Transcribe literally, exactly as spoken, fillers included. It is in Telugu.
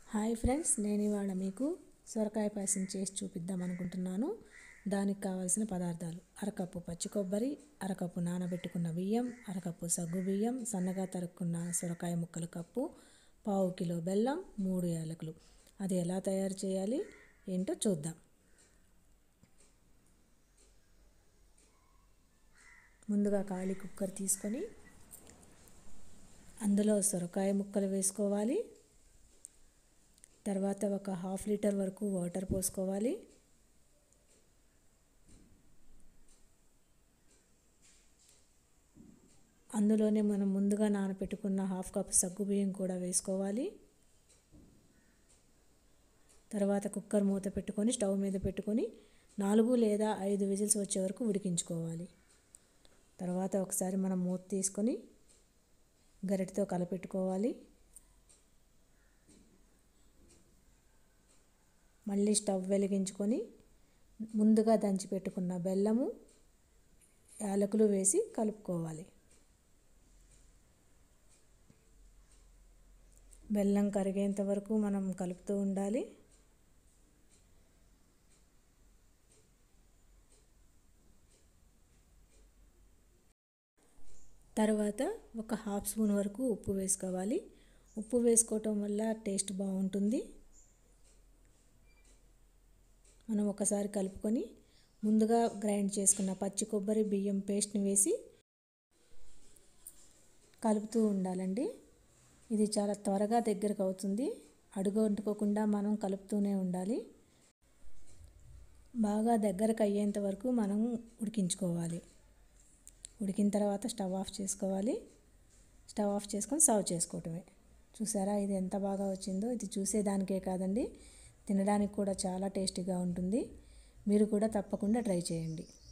హాయ్ ఫ్రెండ్స్, నేను ఇవాళ మీకు సొరకాయ పాయసం చేసి చూపిద్దాం అనుకుంటున్నాను. దానికి కావాల్సిన పదార్థాలు: అరకప్పు పచ్చి కొబ్బరి, అరకప్పు నానబెట్టుకున్న బియ్యం, అరకప్పు సగ్గు బియ్యం, సన్నగా తరుక్కున్న సొరకాయ ముక్కలు కప్పు, పావు కిలో బెల్లం, మూడు యాలకులు. అది ఎలా తయారు చేయాలి ఏంటో చూద్దాం. ముందుగా ఖాళీ కుక్కర్ తీసుకొని అందులో సొరకాయ ముక్కలు వేసుకోవాలి. తర్వాత ఒక హాఫ్ లీటర్ వరకు వాటర్ పోసుకోవాలి. అందులోనే మనం ముందుగా నానబెట్టుకున్న హాఫ్ కప్ సగ్గు బియ్యం కూడా వేసుకోవాలి. తర్వాత కుక్కర్ మూత పెట్టుకొని స్టవ్ మీద పెట్టుకొని నాలుగు లేదా ఐదు విజిల్స్ వచ్చే వరకు ఉడికించుకోవాలి. తర్వాత ఒకసారి మనం మూత తీసుకొని గరిటెతో కలపెట్టుకోవాలి. మళ్ళీ స్టవ్ వెలిగించుకొని ముందుగా దంచి పెట్టుకున్న బెల్లము, యాలకులు వేసి కలుపుకోవాలి. బెల్లం కరిగేంత వరకు మనం కలుపుతూ ఉండాలి. తర్వాత ఒక హాఫ్ స్పూన్ వరకు ఉప్పు వేసుకోవాలి. ఉప్పు వేసుకోవటం వల్ల టేస్ట్ బాగుంటుంది. మనం ఒకసారి కలుపుకొని ముందుగా గ్రైండ్ చేసుకున్న పచ్చి కొబ్బరి బియ్యం పేస్ట్ని వేసి కలుపుతూ ఉండాలండి. ఇది చాలా త్వరగా దగ్గరకు అవుతుంది. అడుగు అంటుకోకుండా మనం కలుపుతూనే ఉండాలి. బాగా దగ్గరకు అయ్యేంత వరకు మనం ఉడికించుకోవాలి. ఉడికిన తర్వాత స్టవ్ ఆఫ్ చేసుకోవాలి. స్టవ్ ఆఫ్ చేసుకొని సర్వ్ చేసుకోవటమే. చూసారా ఇది ఎంత బాగా వచ్చిందో. ఇది చూసేదానికే కాదండి, తినడానికి కూడా చాలా టేస్టీగా ఉంటుంది. మీరు కూడా తప్పకుండా ట్రై చేయండి.